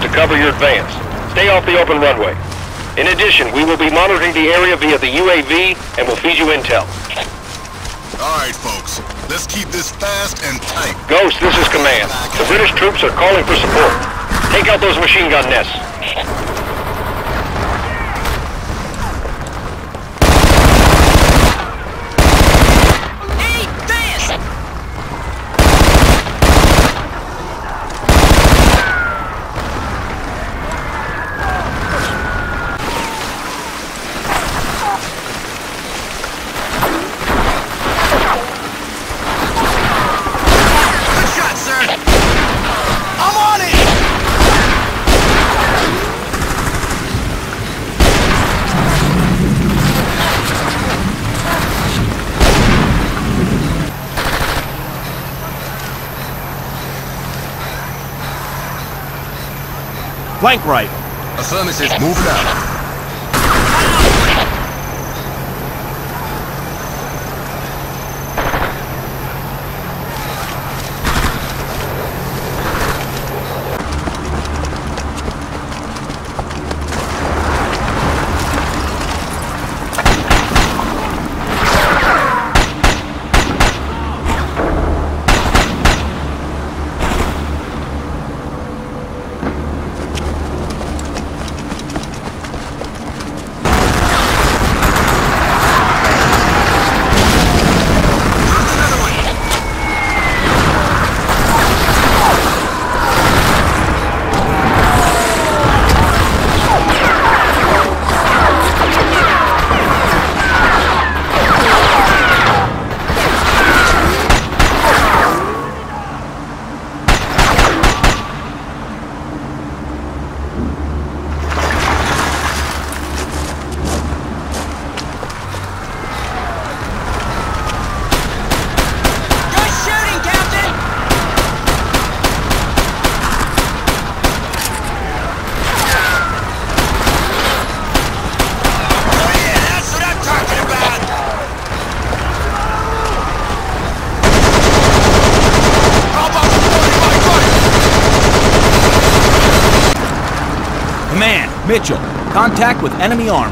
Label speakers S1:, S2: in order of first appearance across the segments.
S1: to cover your advance. Stay off the open runway. In addition, we will be monitoring the area via the UAV and will feed you intel.
S2: Alright, folks. Let's keep this fast and tight.
S1: Ghost, this is Command. The British troops are calling for support. Take out those machine gun nests.
S3: Flank right.
S2: Affirmative, moving out.
S3: Command, Mitchell. Contact with enemy armor.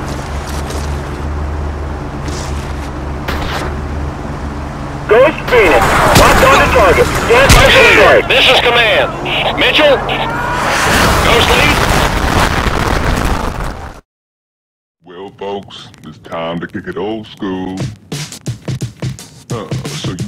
S4: Ghost Phoenix. Locked on to target. Stand by for strike.
S1: This is Command. Mitchell? Ghost lead?
S5: Well, folks, it's time to kick it old school. So you